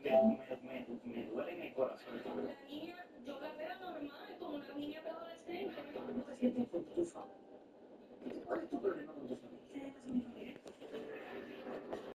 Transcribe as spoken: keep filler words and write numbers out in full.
me, me, me duele en el corazón. La niña, yo la veo normal, como una niña preadolescente. ¿Cómo te sientes con tu familia? ¿Cuál es tu problema?